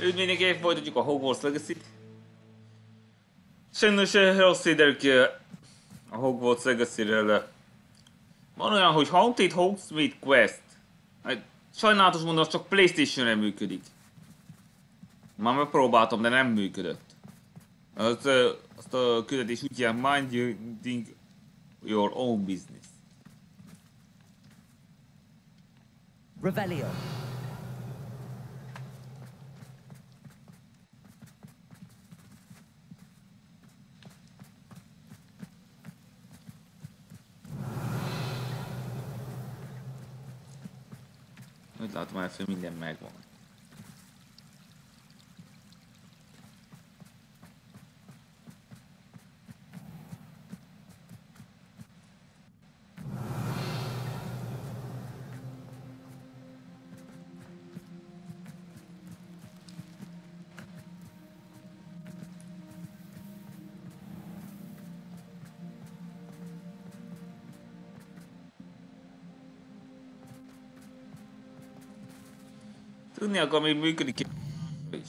Üdvényekért folytatjuk a Hogwarts Legacy-t. Sajnos rossz derül ki a Hogwarts Legacy-ről. Van olyan, hogy Haunted Hogsmeade Quest. Sajnálatos mondom, az csak PlayStation-re működik. Már megpróbáltam, de nem működött. Azt a küldetés úgy hívják, Minding Your Own Business. Revelio. Úgy látom, hogy minden megvan. Tudni akar, még működik is.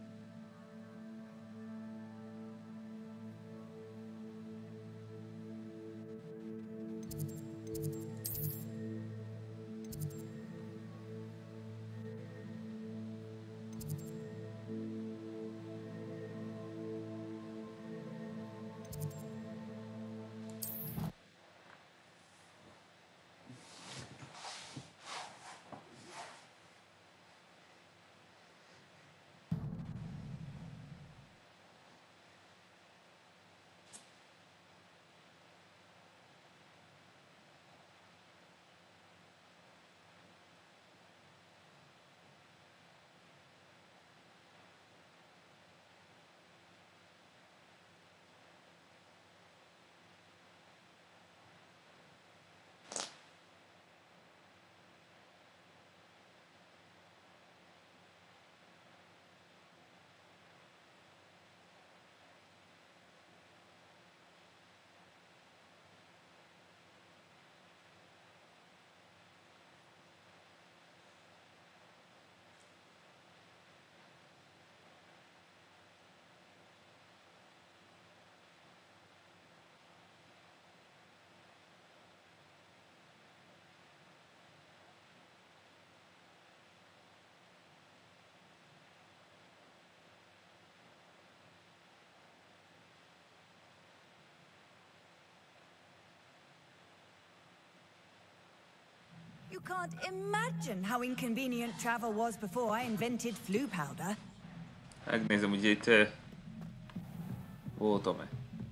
You can't imagine how inconvenient travel was before I invented flu powder. Megnézem, hogy itt voltam-e.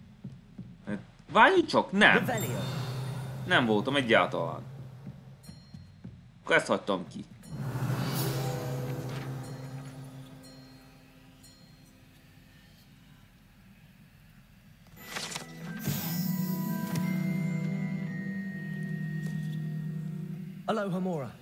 Várj csak, nem! Nem voltam egyáltalán. Akkor ezt hagytam ki. Alohomora.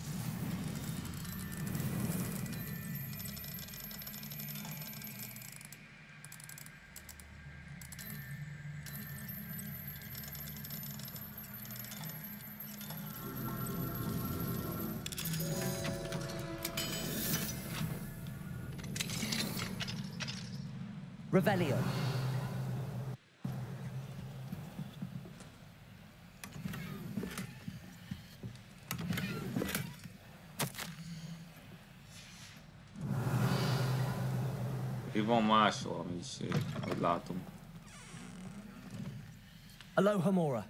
Revelio. Itt van máshol, ami is, ahogy látom. Alohomora.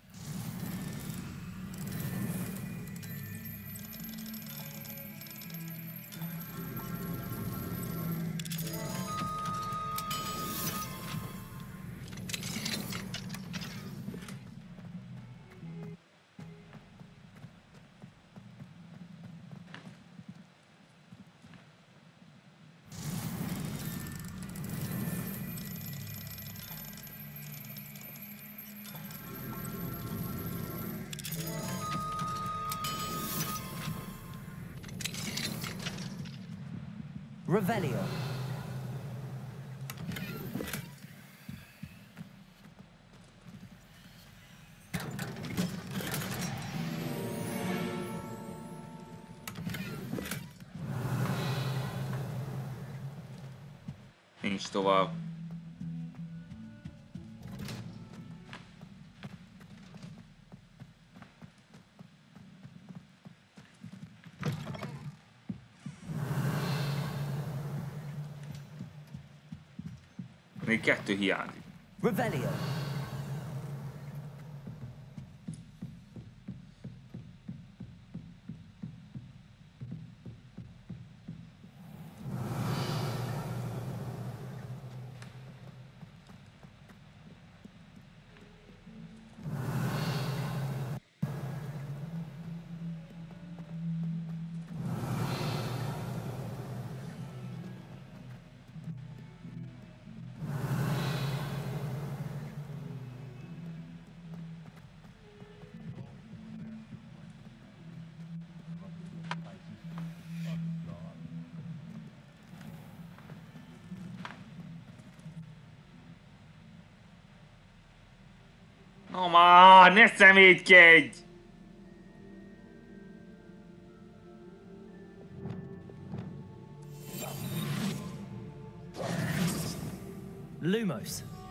Revelio. nincs tovább. Még 2 hiányzik. Revelio. No már, ne szemétkedj! Lumos.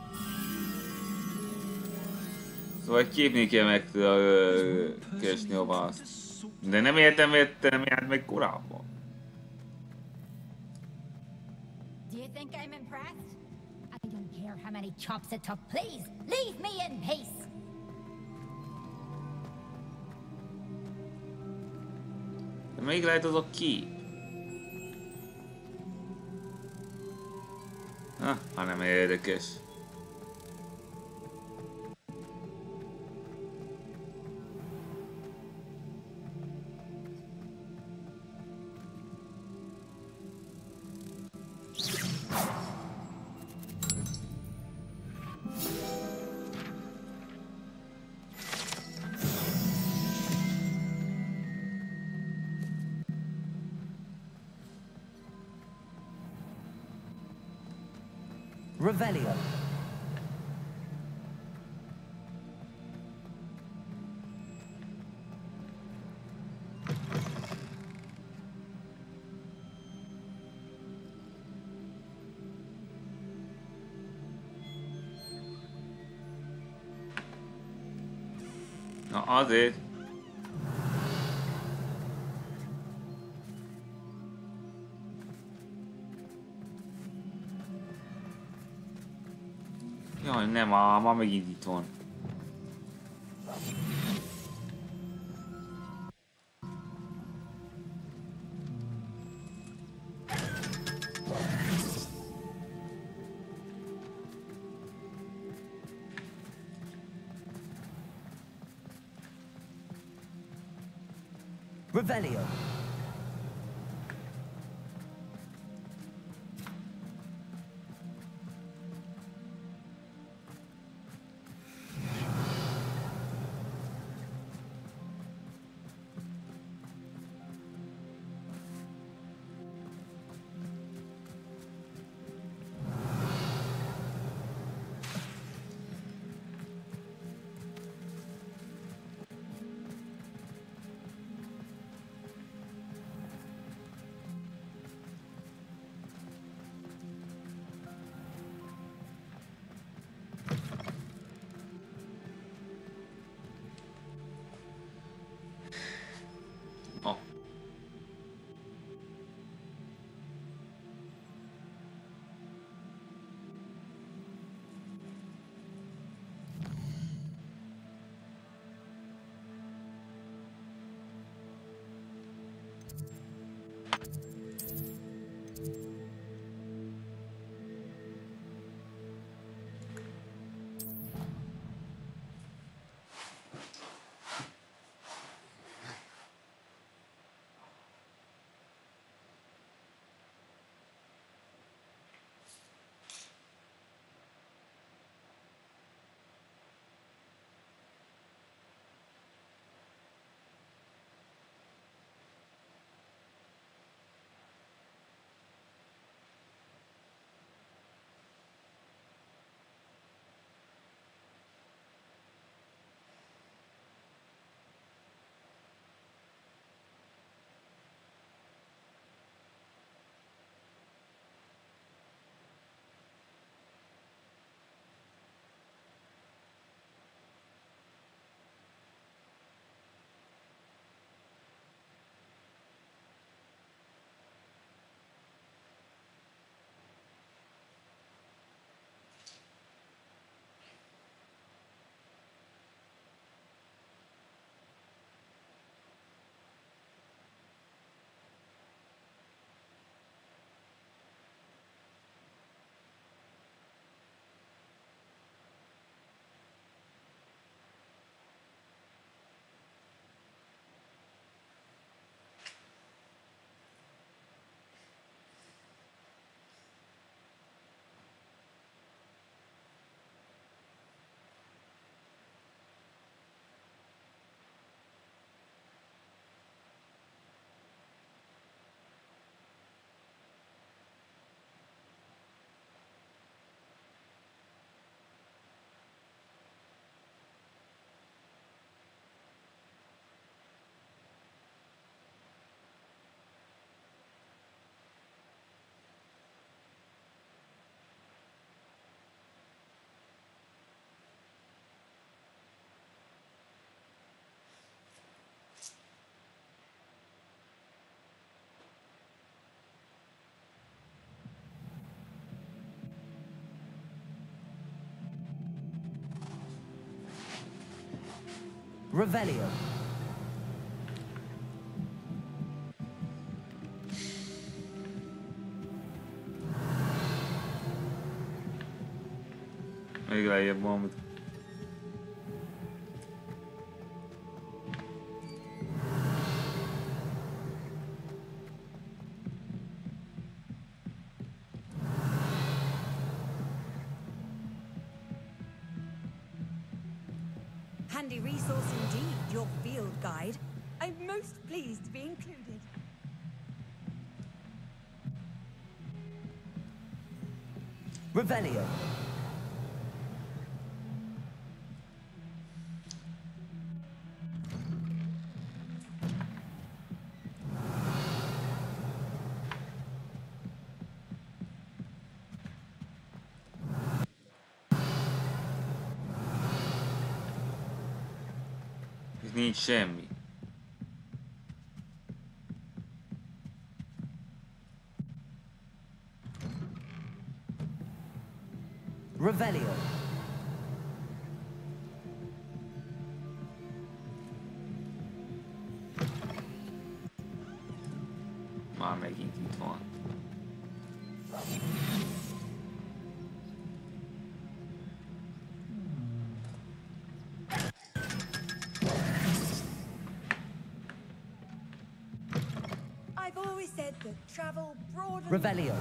Szóval egy képnél kell meg keresni a választ. De nem értem, miért nem járt meg korábban. Do you think I'm impressed? I don't care how many chops it took. Please, leave me in peace. De még lehet az a kép. Ha nem érdekes. Revelio. Na azért. Jaj, nem, már megint itt van. Revelio. Revelio. Még lejjebb valamit. Handy resource indeed, your field guide. I'm most pleased to be included. Revelio. Itt nincs semmi. Revelio. Már megint itt van. I've always said that travel broadens. Revelio.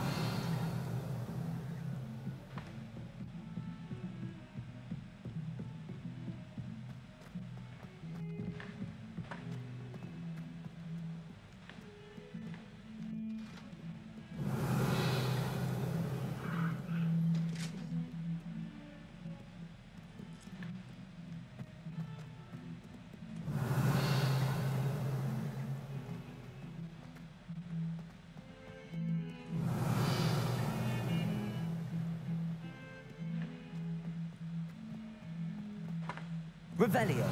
Revelio.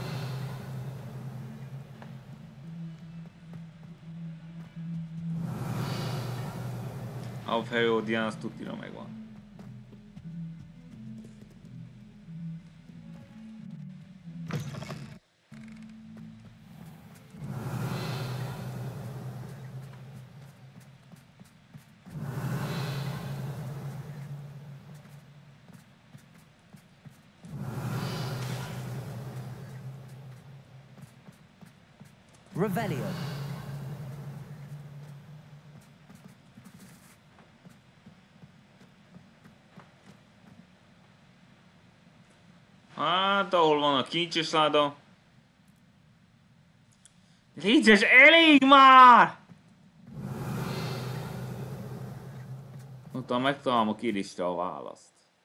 A Periodian az tutira megvan. Revelio. Hát, ahol van a kincses láda. Légyes, elég már! Utána megtalálom a kérdésre a választ.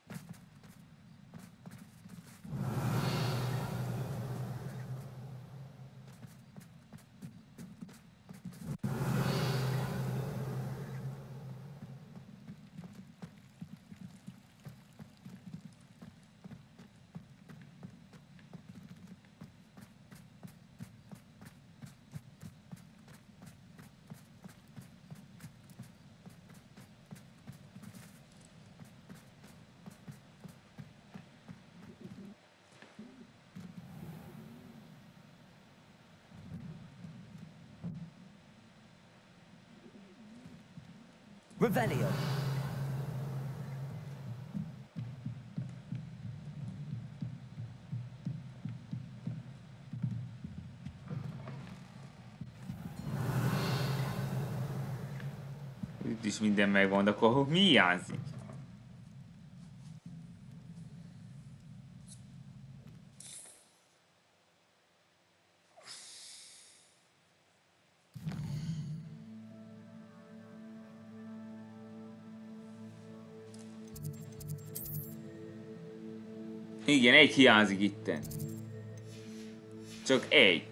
Revelio. Itt is minden megvan, de akkor mi hiányzik? Igen, egy hiányzik itten. Csak egy.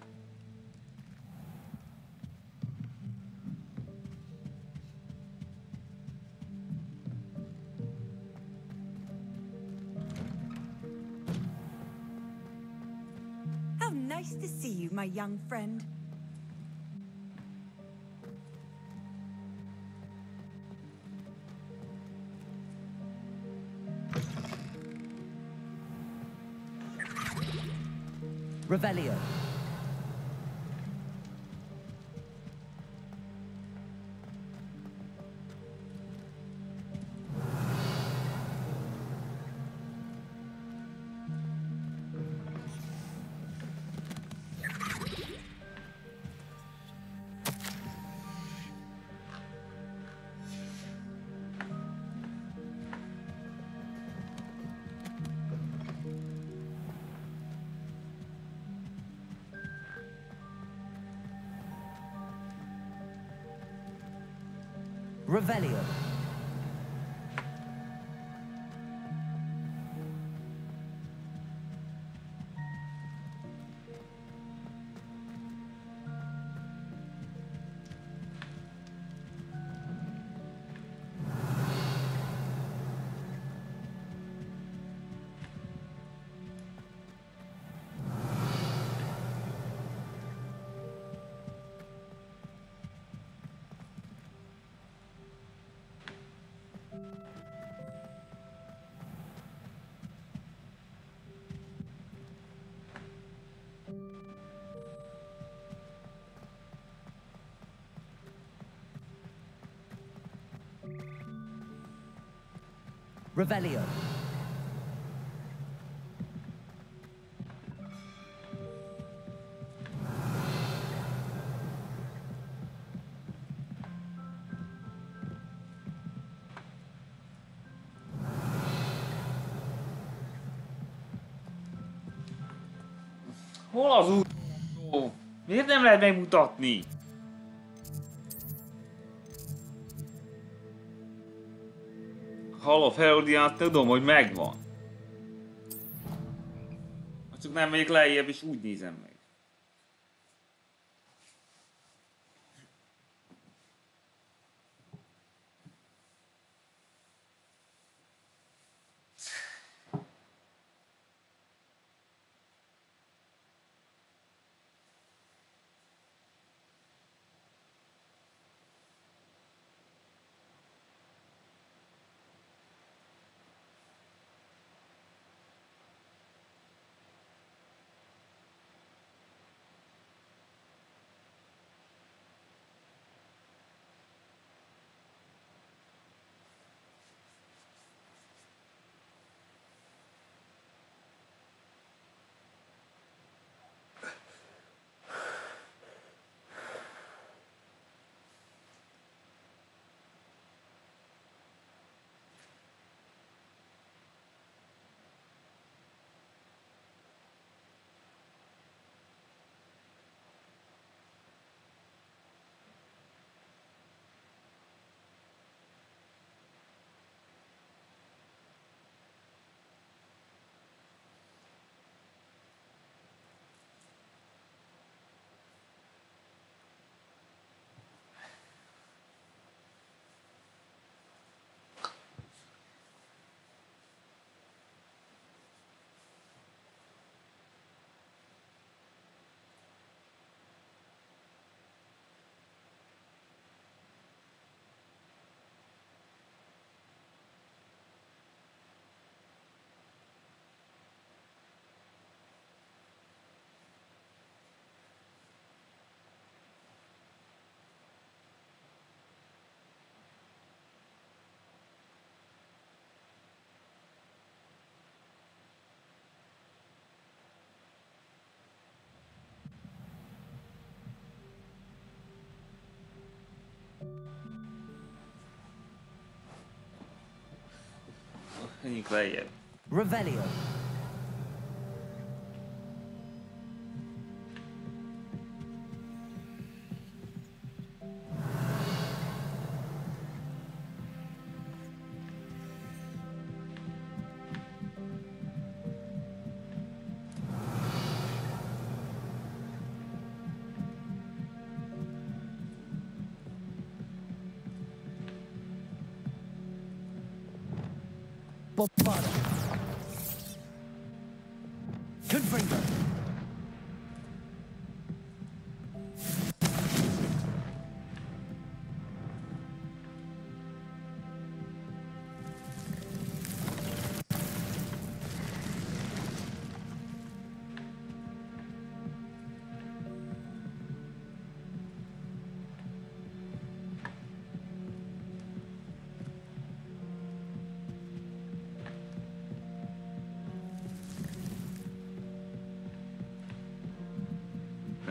How nice to see you, my young friend. Revelio. Revelio. Revelio. Hol az utolsó? Miért nem lehet megmutatni? Hall of Herodians, tudom, hogy megvan. Csak nem megyek lejjebb és úgy nézem meg. Menjünk lejjebb. Revelio. Bombada. Confringo.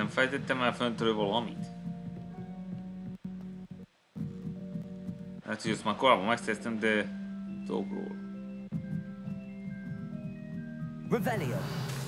nem fejtettem el föntről valamit? Hát, hogy azt már korábban megszereztem, de dobról. Revelio.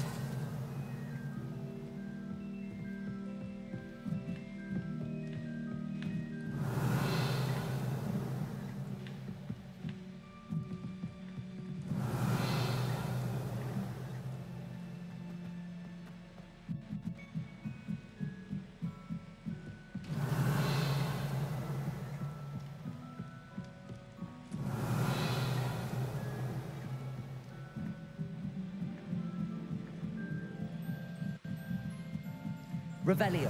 Revelio.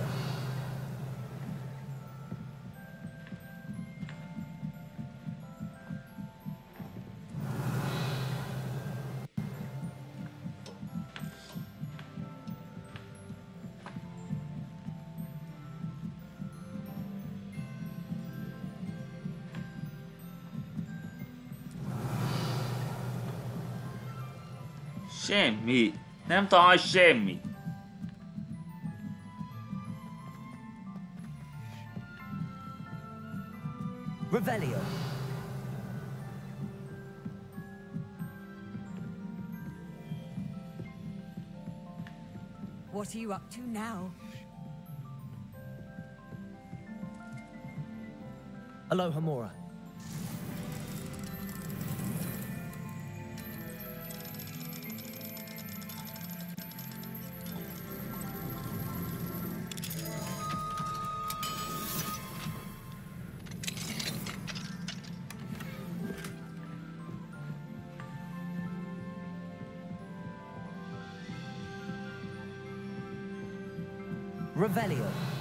Semmi. Nem talál semmi. Revelio. What are you up to now? Alohomora. Revelio.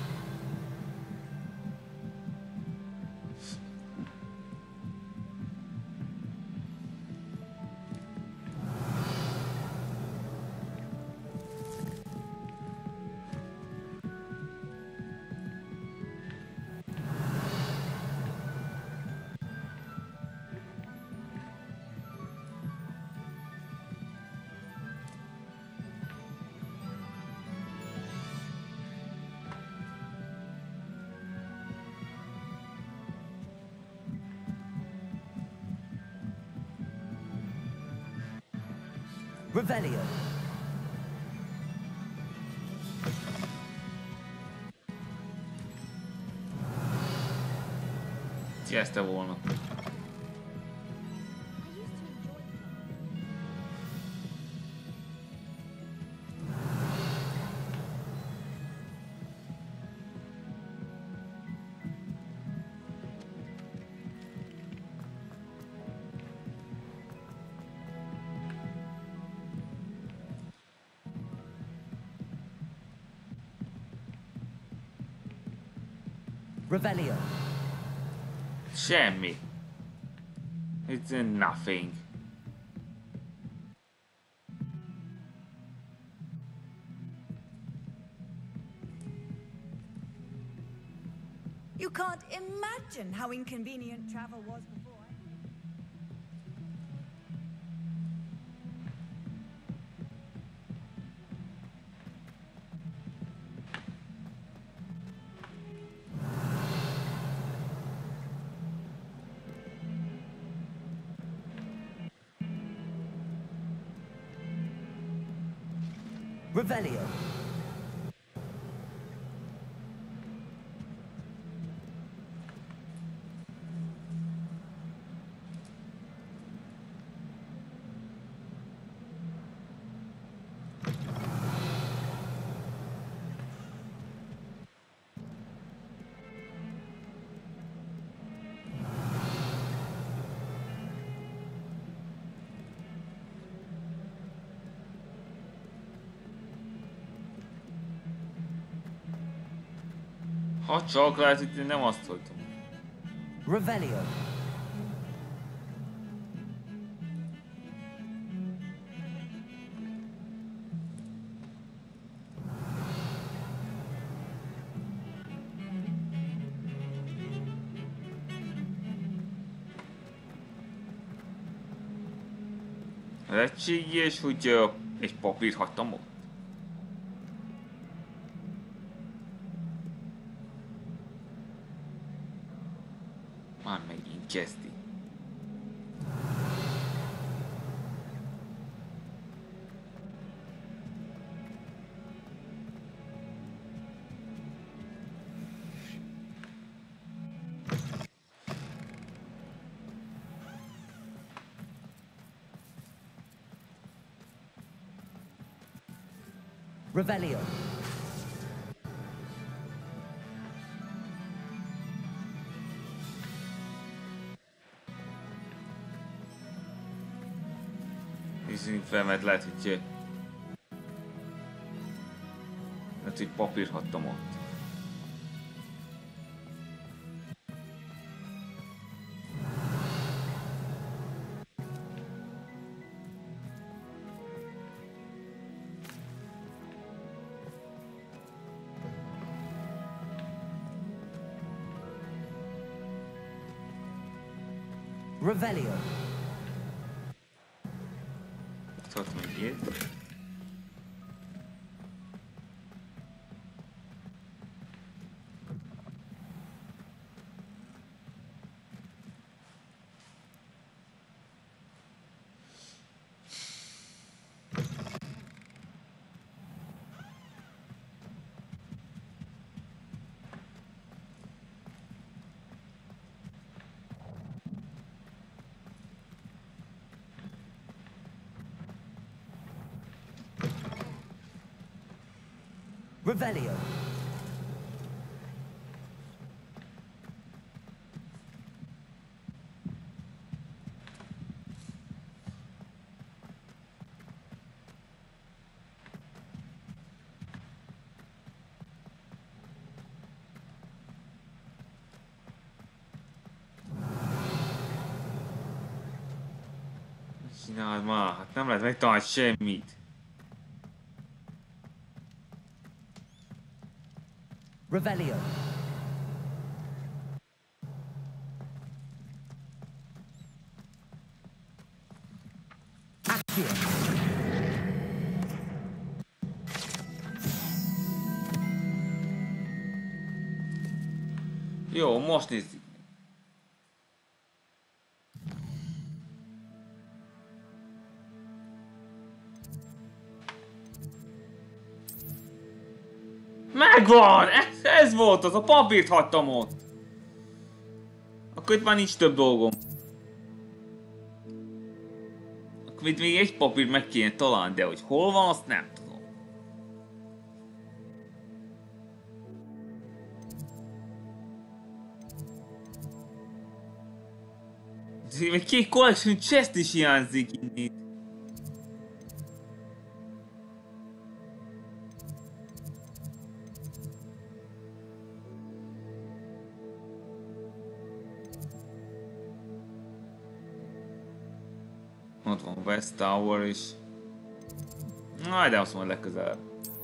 Revelio. Jelezte volna. Revelio. Semmi. It's nothing. You can't imagine how inconvenient travel was before. Revelio. Ha csak lehet, hogy én nem azt voltam. Revelio. Lehetséges, hogy egy papírt hagytam ott. Már megint kezdi. Revelio. Nézzünk fel, mert lehet, hogy papír hattam ott. Revelio. Tart még ilyet. Revelio. Csináld már, hát nem lehet megtalálni semmit. Revelio. Accio. Jó, most nézzük. Megvan! Ez volt az, a papírt hagytam ott. Akkor itt már nincs több dolgom. Akkor itt még egy papírt meg kéne találni, de hogy hol van, azt nem tudom. De még két collection chest is hiányzik itt. Ott van West Tower is. Na, de azt majd legközelebb.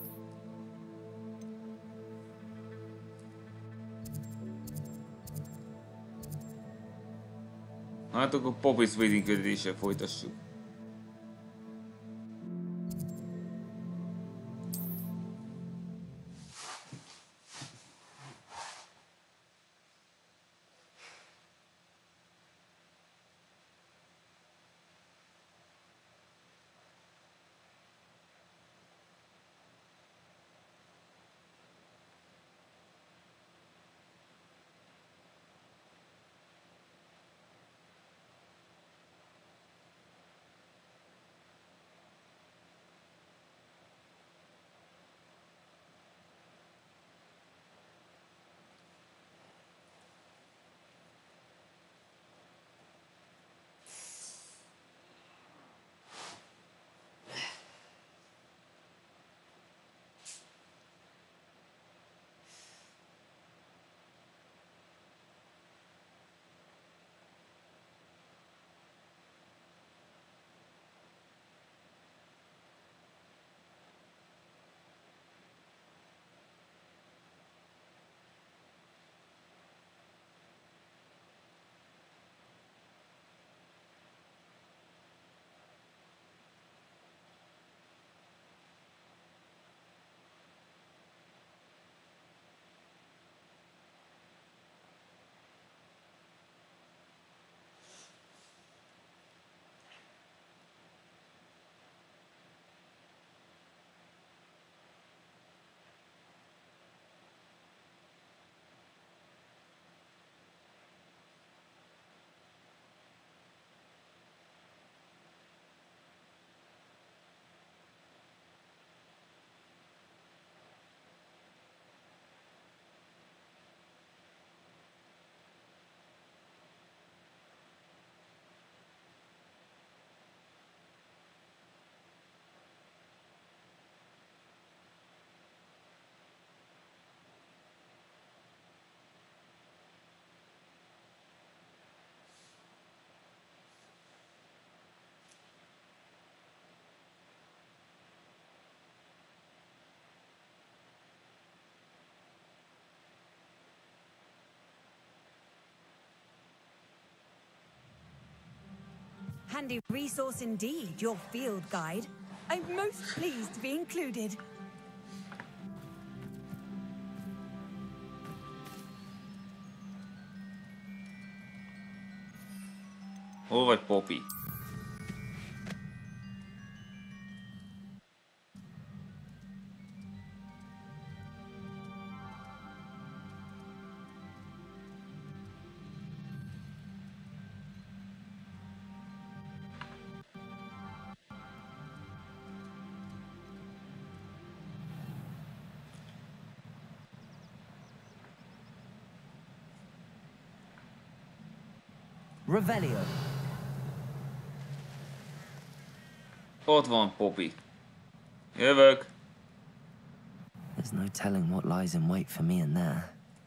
Hát akkor Poppy's Wedding kötődéssel folytassuk. handy resource indeed, your field guide. I'm most pleased to be included. Hol vagy, Poppy? Revelio. Ott van, Poppy. Jövök. There's no telling what lies in wait for me in there.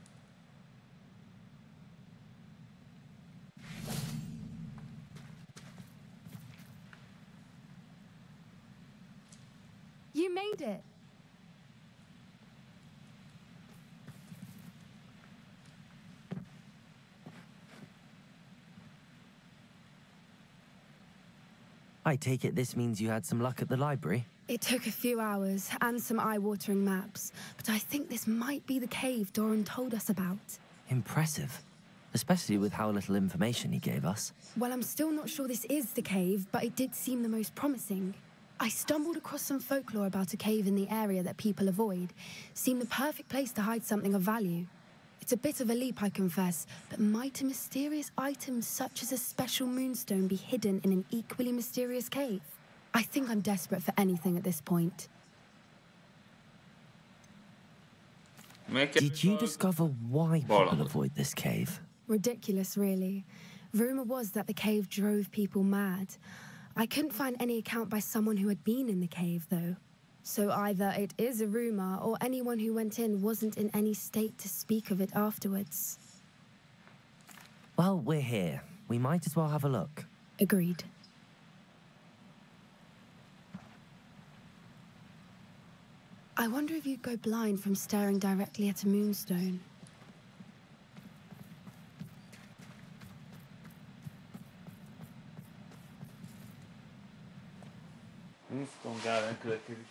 You made it. I take it this means you had some luck at the library? It took a few hours and some eye-watering maps, but I think this might be the cave Doran told us about. Impressive. Especially with how little information he gave us. Well, I'm still not sure this is the cave, but it did seem the most promising. I stumbled across some folklore about a cave in the area that people avoid. Seemed the perfect place to hide something of value. It's a bit of a leap, I confess, but might a mysterious item such as a special moonstone be hidden in an equally mysterious cave? I think I'm desperate for anything at this point. Did you discover why people avoid this cave? Ridiculous, really. Rumor was that the cave drove people mad. I couldn't find any account by someone who had been in the cave, though. So either it is a rumor, or anyone who went in wasn't in any state to speak of it afterwards. Well, we're here. We might as well have a look. Agreed. I wonder if you'd go blind from staring directly at a moonstone. Winston Garen következik.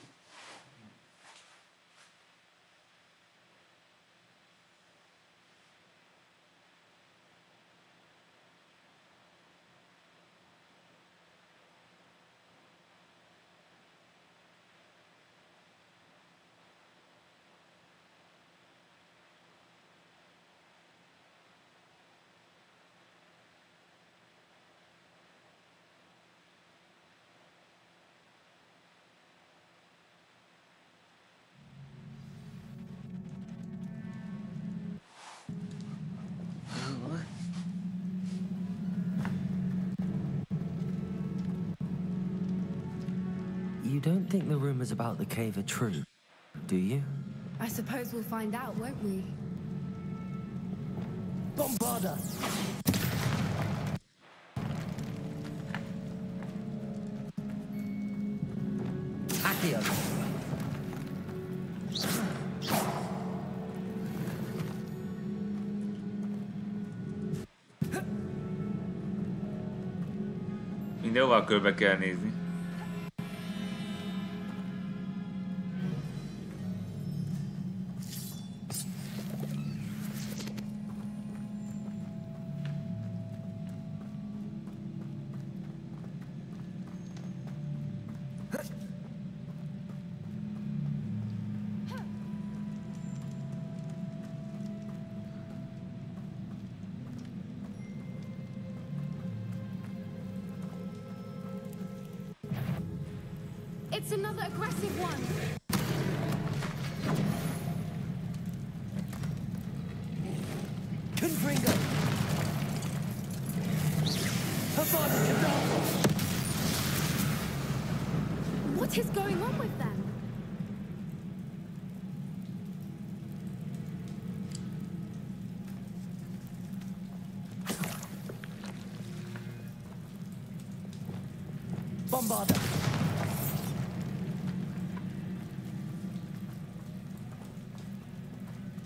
You don't think the rumors about the cave are true, do you? I suppose we'll find out, won't we? Bombarda! Accio! Mindenhol körbe kell nézni. It's another aggressive one! Confringo! What is going on with them? Bombarda!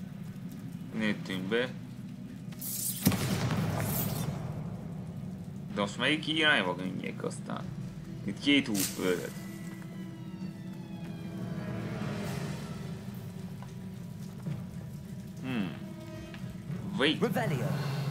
Nőttünk be. De most melyik irányba menjek aztán? Itt két út vezet. Wait. Revelio.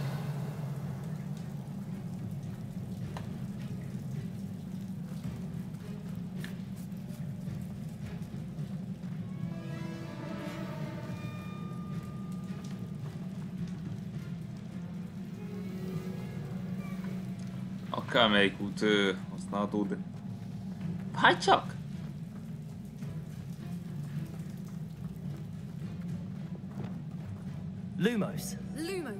Akármelyik út használható, de... Hát csak! Lumos. Lumos.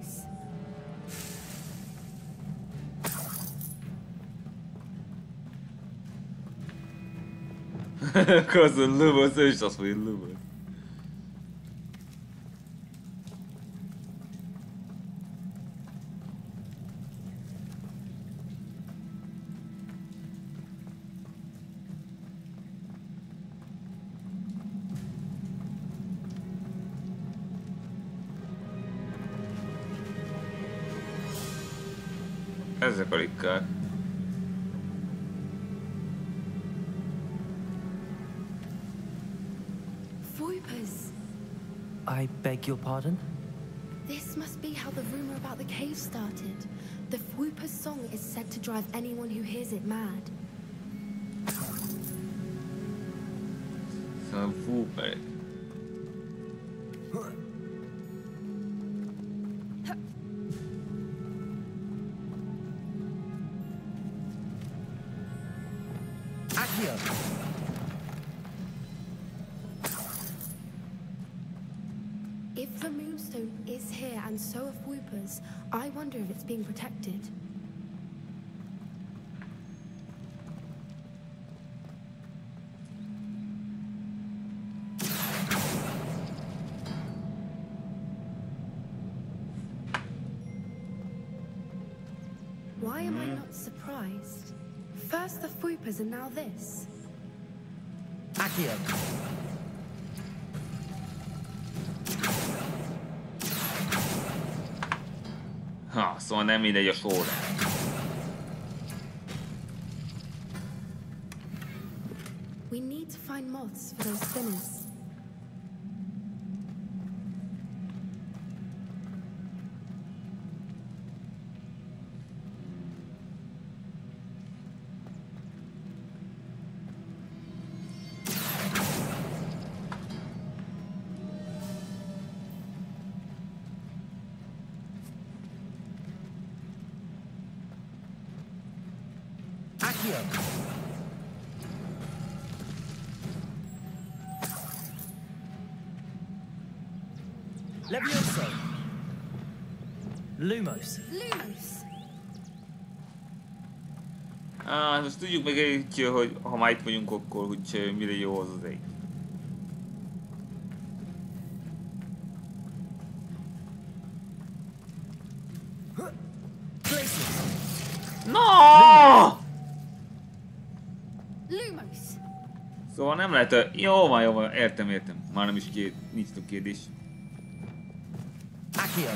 Közben Lumos, ő is azt mondja, Lumos. Ezek a rikkák. Voipers. I beg your pardon? This must be how the rumor about the cave started. The Fwooper's song is said to drive anyone who hears it mad. Szóval fúperek. Accio. If the Moonstone is here and so are Fwoopers, I wonder if it's being protected. Why am I not surprised? First the Fwoopers and now this. Accio. Ha, szóval nem mindegy a sor. We need to find moths for those spinners. Accio. Levioso. Lumos. Lumos! Most tudjuk meg egy, hogy ha már itt vagyunk, akkor hogy mire jó az az egy. No! Lumos! Szóval nem lehet, jó van, értem. Már nem is nincs több kérdés. Accio.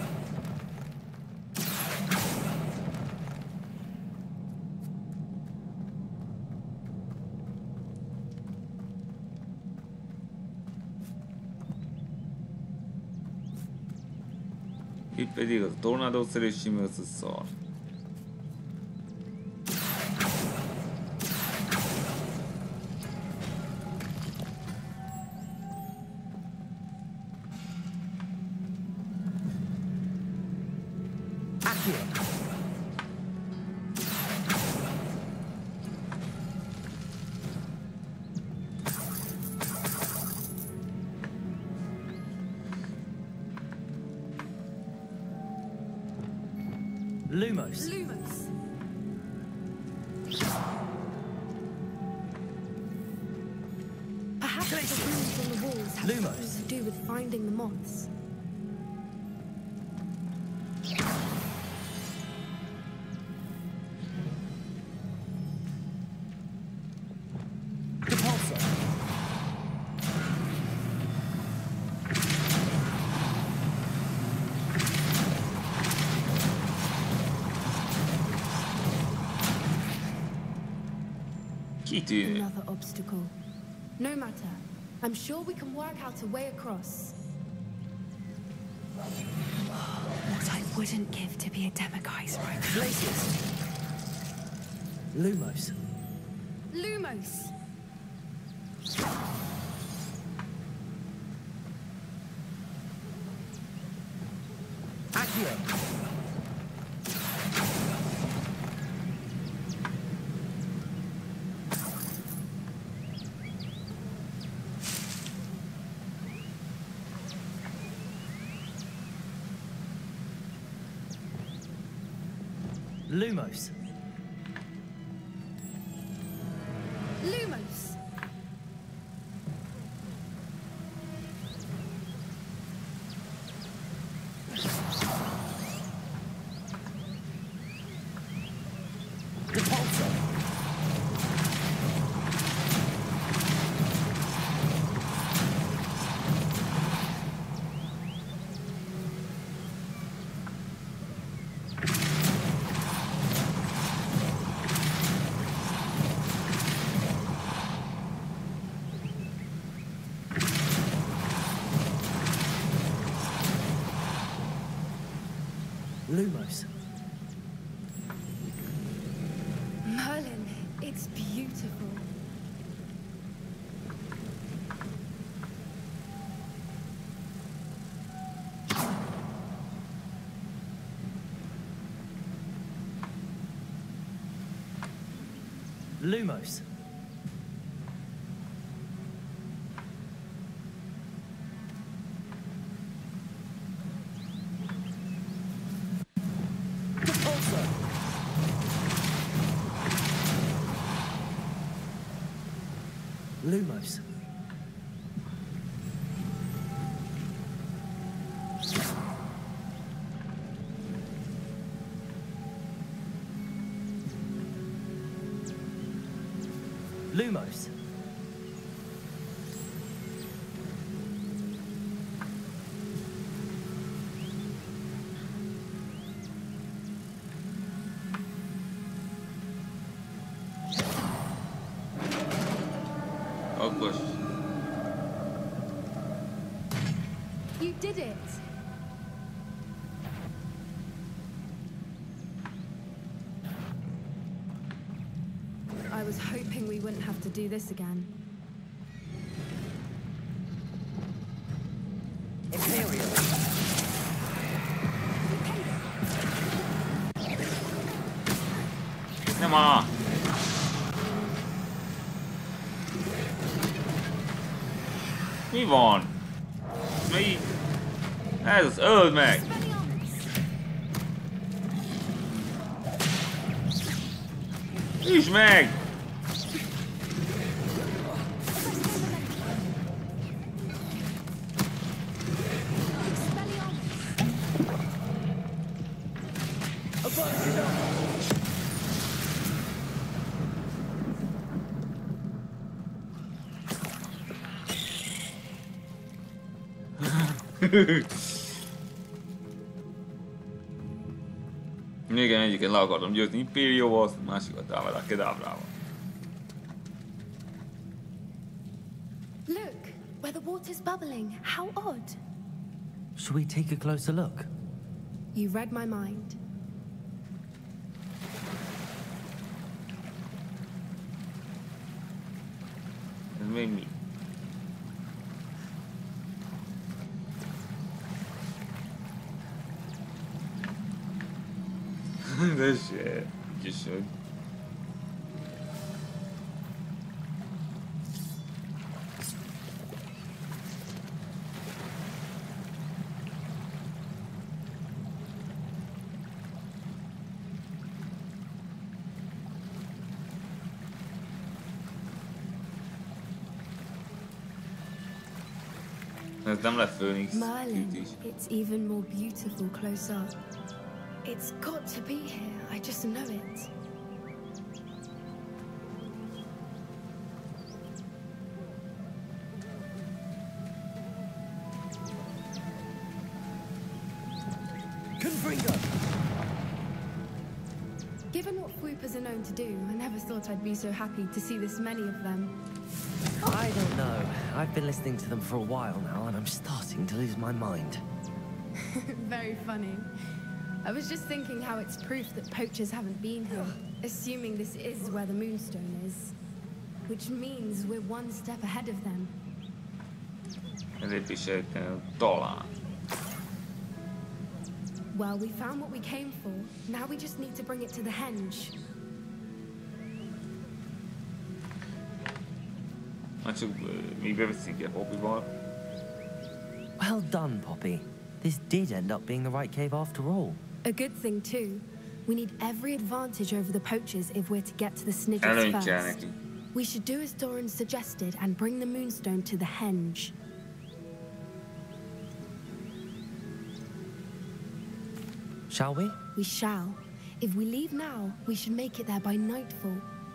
Itt pedig az a tornádószerű simű, az a szar. Accio. Lumos. Lumos! Perhaps the runes on the walls have Lumos. something to do with finding the moths. Repulsor. Kitűnő. Another obstacle. No matter. I'm sure we can work out a way across. What I wouldn't give to be a Demiguise right now. Glacius! Lumos. Lumos! Accio! Lumos. Lumos! Repulsor. Lumos. Merlin, it's beautiful. Lumos. Repulsor. Lumos. Lumos. Okos. You did it! I was hoping we wouldn't have to do this again. Imperial. Nem á! Mi van? Mi? Ez az, öld meg! Üsd meg! Igen, egyiket le akartam győzni Imperióval, a másikat Avada Kedavraval. Look, where the water's bubbling. How odd. Should we take a closer look? You read my mind. Ez még mi? De se, úgyis hogy. Ez nem lett Phoenix. Merlin, Itt is. it's even more beautiful close up. It's got to be here. I just know it. Confringo. Given what Whoopers are known to do. I never thought I'd be so happy to see this many of them. I don't know. I've been listening to them for a while now, and I'm starting to lose my mind. Very funny. I was just thinking how it's proof that poachers haven't been here, assuming this is where the Moonstone is. Which means we're one step ahead of them. Well, we found what we came for. Now we just need to bring it to the henge. Well done, Poppy. This did end up being the right cave after all. A good thing, too. We need every advantage over the poachers if we're to get to the Snidgets first. We should do as Doran suggested and bring the Moonstone to the henge. Shall we? We shall. If we leave now, we should make it there by nightfall.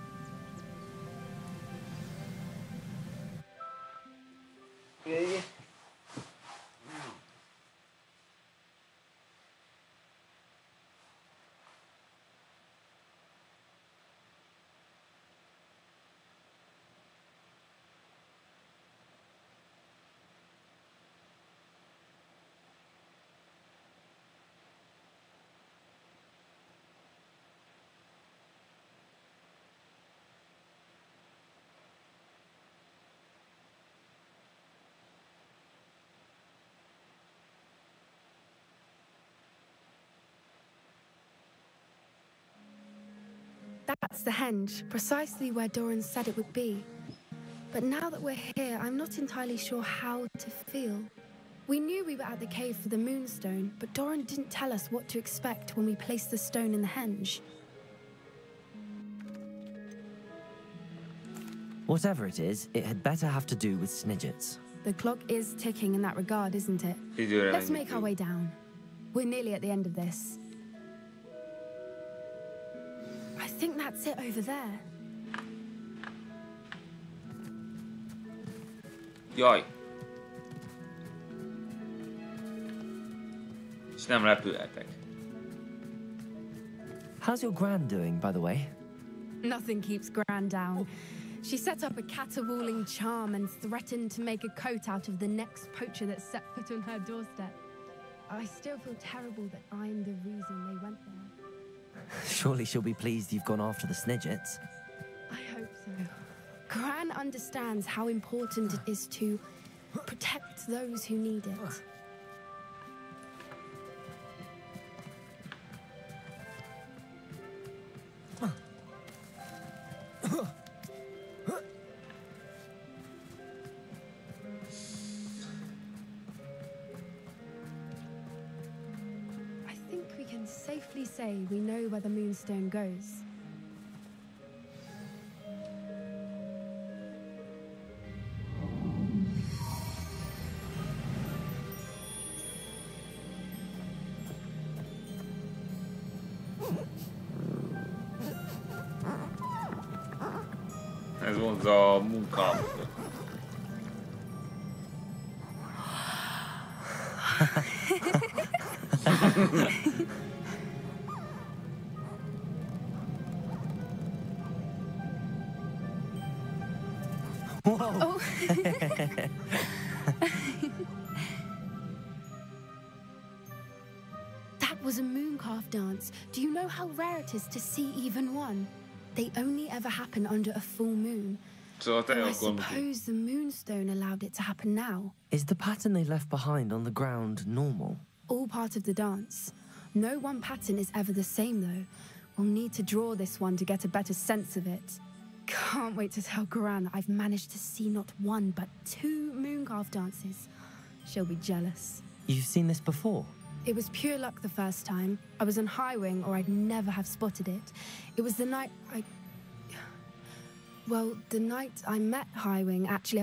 That's the henge, precisely where Doran said it would be. But now that we're here, I'm not entirely sure how to feel. We knew we were at the cave for the Moonstone, but Doran didn't tell us what to expect when we placed the stone in the henge. Whatever it is, it had better have to do with Snidgets. The clock is ticking in that regard, isn't it? Let's make our way down. We're nearly at the end of this. I think that's it over there. Jaj. És nem repülhetek. How's your Gran doing, by the way? Nothing keeps Gran down. She set up a caterwauling charm and threatened to make a coat out of the next poacher that set foot on her doorstep. I still feel terrible that I'm the reason they went there. Surely she'll be pleased you've gone after the Snidgets. I hope so. Gran understands how important it is to protect those who need it. Safely say we know where the Moonstone goes. Ez volt a munkám. Oh. That was a mooncalf dance. Do you know how rare it is to see even one? They only ever happen under a full moon. So I suppose the Moonstone allowed it to happen now. Is the pattern they left behind on the ground normal? All part of the dance. No one pattern is ever the same, though. We'll need to draw this one to get a better sense of it. Can't wait to tell Gran that I've managed to see not one, but 2 mooncalf dances. She'll be jealous. You've seen this before? It was pure luck the first time. I was on Highwing, or I'd never have spotted it. It was the night Well, the night I met Highwing, actually,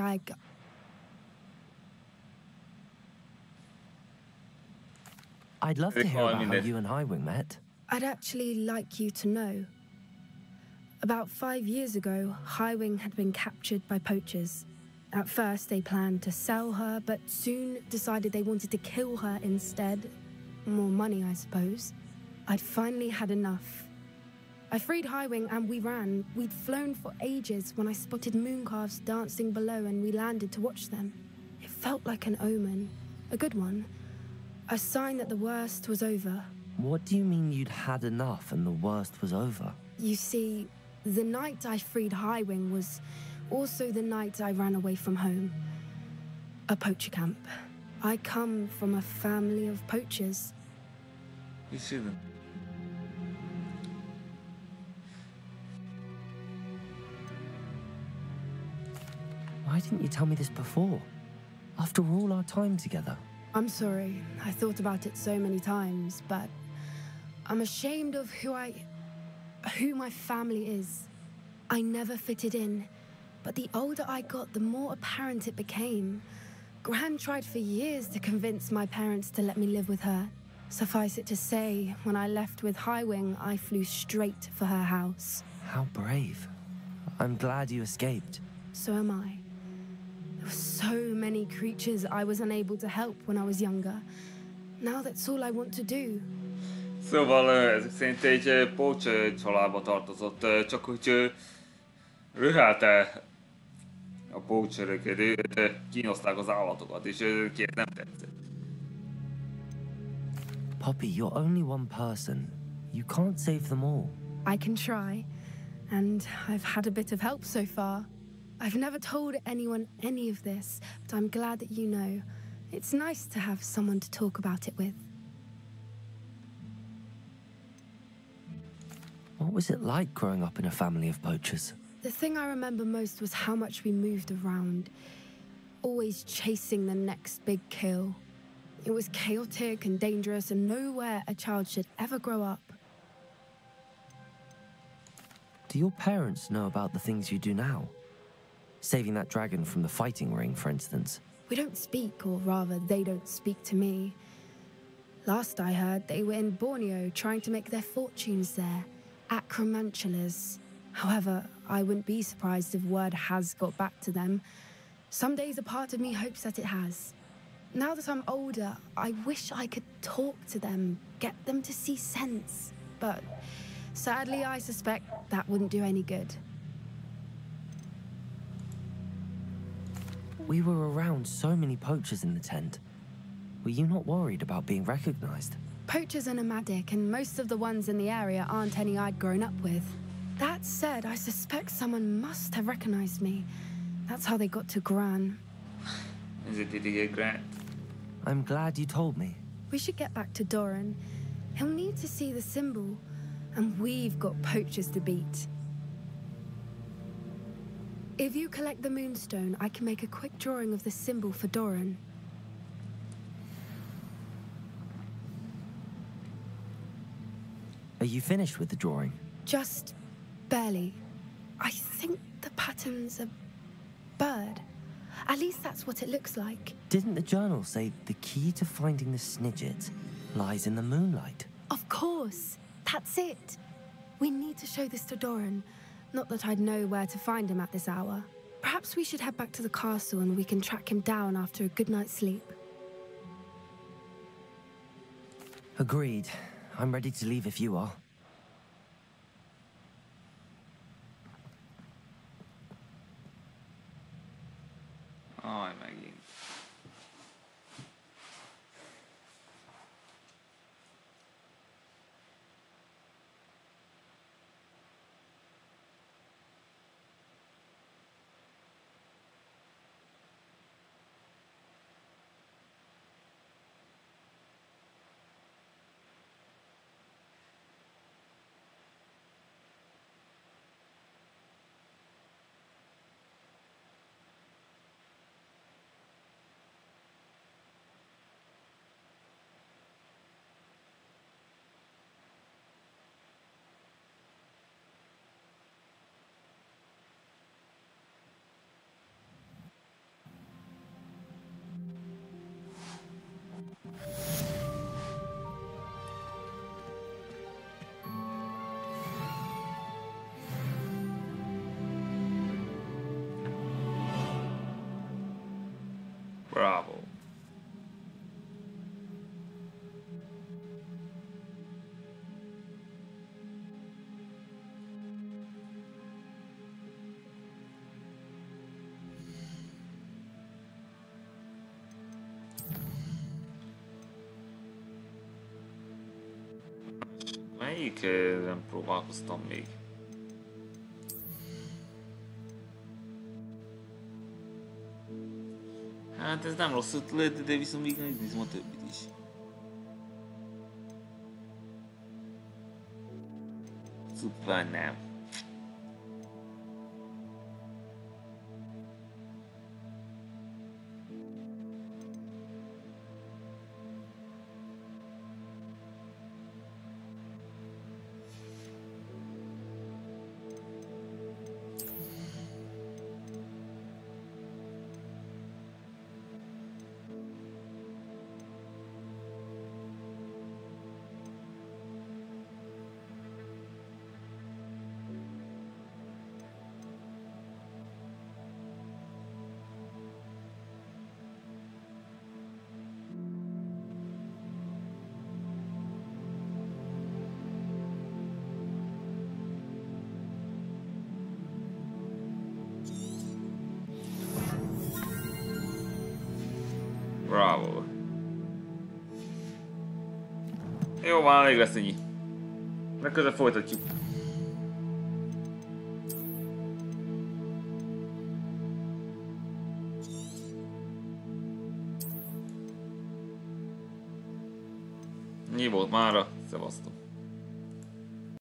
I'd love to hear about how you and Highwing met. I'd actually like you to know. About 5 years ago, Highwing had been captured by poachers. At first, they planned to sell her, but soon decided they wanted to kill her instead. More money, I suppose. I'd finally had enough. I freed Highwing and we ran. We'd flown for ages when I spotted mooncalves dancing below and we landed to watch them. It felt like an omen, a good one, a sign that the worst was over. What do you mean you'd had enough and the worst was over? You see, the night I freed Highwing was also the night I ran away from home. A poacher camp. I come from a family of poachers. You see them. Why didn't you tell me this before? After all our time together. I'm sorry. I thought about it so many times, but I'm ashamed of who my family is. I never fitted in, but the older I got, the more apparent it became. Gran tried for years to convince my parents to let me live with her. Suffice it to say, when I left with Highwing, I flew straight for her house. How brave. I'm glad you escaped. So am I. There were so many creatures I was unable to help when I was younger. Now that's all I want to do. Szóval ezek szerint egy poacher családba tartozott, csak hogy röhelte a poacheröket, kínozták az állatokat, és neki ez nem tetszett. Poppy, you're only one person. You can't save them all. I can try, and I've had a bit of help so far. I've never told anyone any of this, but I'm glad that you know. It's nice to have someone to talk about it with. What was it like growing up in a family of poachers? The thing I remember most was how much we moved around, always chasing the next big kill. It was chaotic and dangerous, and nowhere a child should ever grow up. Do your parents know about the things you do now? Saving that dragon from the fighting ring, for instance. We don't speak, or rather, they don't speak to me. Last I heard, they were in Borneo trying to make their fortunes there, acromantulas. However, I wouldn't be surprised if word has got back to them. Some days a part of me hopes that it has. Now that I'm older, I wish I could talk to them, get them to see sense. But sadly, I suspect that wouldn't do any good. We were around so many poachers in the tent. Were you not worried about being recognized? Poachers are nomadic, and most of the ones in the area aren't any I'd grown up with. That said, I suspect someone must have recognized me. That's how they got to Gran. Is it did he get Grant? I'm glad you told me. We should get back to Doran. He'll need to see the symbol, and we've got poachers to beat. If you collect the moonstone, I can make a quick drawing of the symbol for Doran. Are you finished with the drawing? Just barely. I think the pattern's a bird. At least that's what it looks like. Didn't the journal say the key to finding the Snidget lies in the moonlight? Of course. That's it. We need to show this to Doran. Not that I'd know where to find him at this hour. Perhaps we should head back to the castle and we can track him down after a good night's sleep. Agreed. I'm ready to leave if you are. Aj, megint. Bravo. Melyik nem próbálkoztam még? Hát ez nem rossz ötlet, de viszont még nézzem a többit is. Szuper nem. Bravo. Jó van, elég lesz ennyi. Legközelebb folytatjuk. Ennyi volt mára, szevasztok.